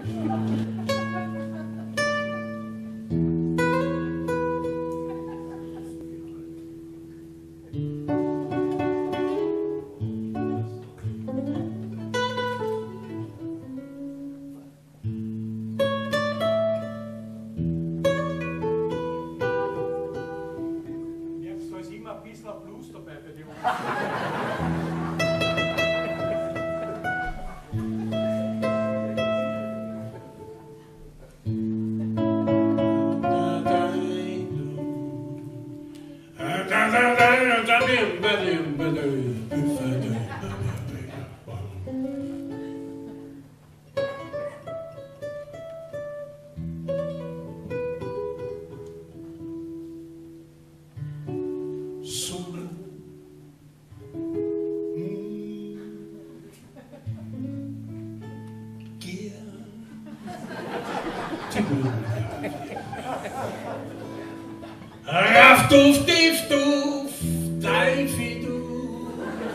Raff, duf, diff, duf, Teifi, du.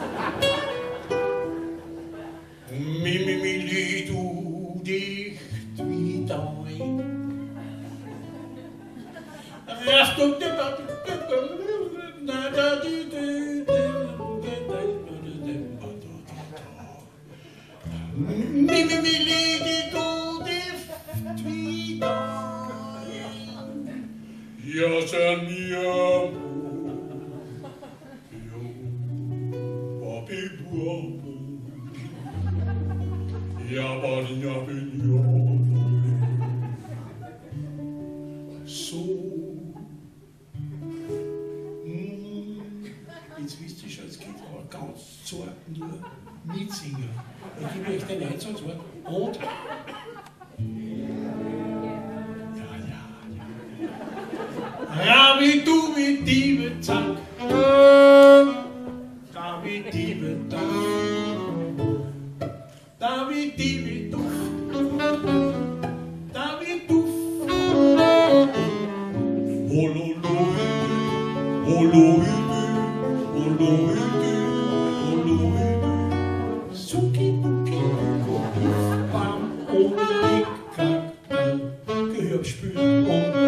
Mimimili, du, dicht wie dein. Raff, duf, diff, Mimimili, du, dicht wie dein. Ja, sen mi amor, yo, papi buono, ja, barinha pignolo, so, jetzt wisst ihr schon, es geht aber ganz zart nur mitsingen. Ich gebe euch den Einsatzwort und Rabi dubi diebe zack, Rabi diebe dack, Dabi diebe duff, Dabi duff, Oloide, Oloide, Oloide, Oloide, Suki duki, bam, Oleg, Gehörspül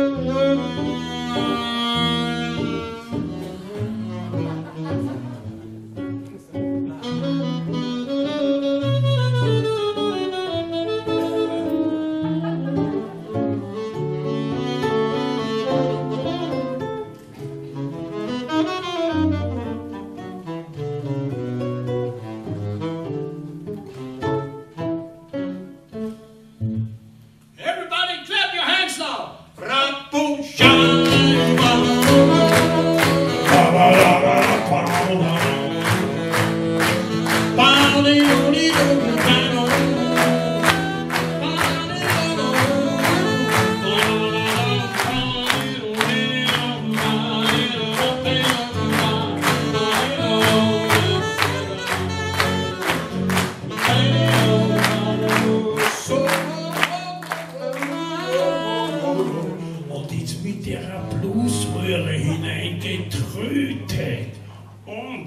Bluesröhre hineingetrötet und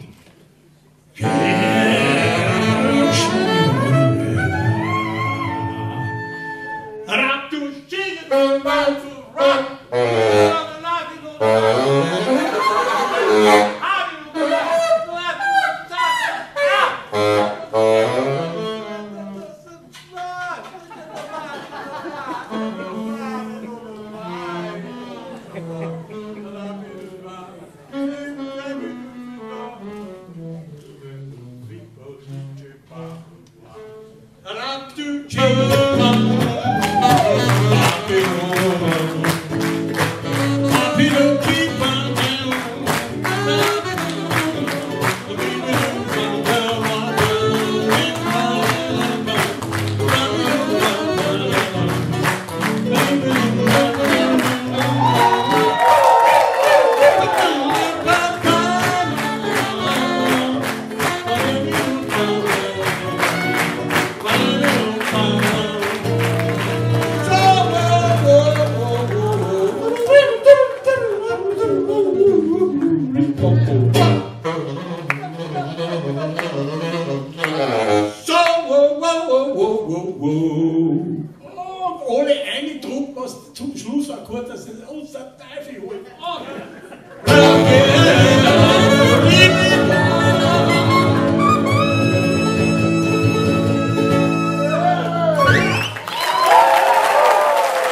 Akkord, dass das aus der Teufel holt.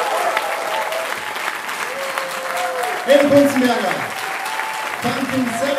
Ed Kunzenberger, Pumpkin